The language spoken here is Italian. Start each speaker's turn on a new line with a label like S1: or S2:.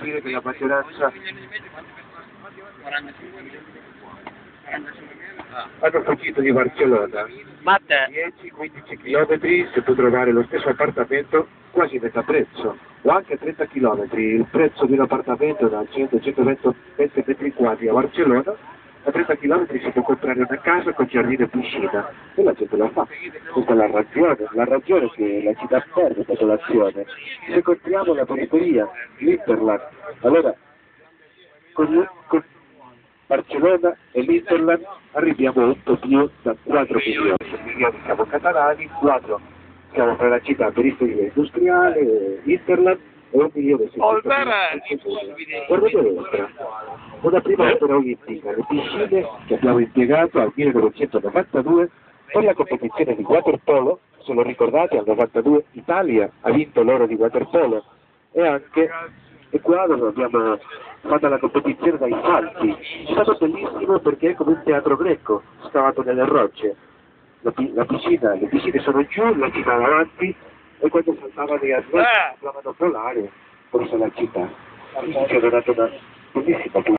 S1: dire che la maggioranza hanno fuggito di Barcellona. 10-15 km si può trovare lo stesso appartamento quasi a metà prezzo, o anche 30 km. Il prezzo di un appartamento da 100-120 metri quadri a Barcellona, a 30 km si può comprare una casa con giardino e piscina, e la gente la fa. Questa è la ragione che la città perde popolazione. Se contiamo la periferia, l'Interland, allora con Barcellona e l'Interland arriviamo a un po' più da 4 milioni. Milioni siamo catalani, 4 siamo per la città periferia industriale, Interland, e 1.600.000. Guardate a destra, una prima opera olimpica, le piscine che abbiamo impiegato al 1992 per la competizione di waterpolo. Se lo ricordate, al 92 Italia ha vinto l'oro di waterpolo, e qua dove abbiamo fatto la competizione dai salti. È stato bellissimo perché è come un teatro greco scavato nelle rocce. Le piscine sono giù, la città davanti, e quando saltavano gli atleti andavano a volare verso la città. Ci ha dato una bellissima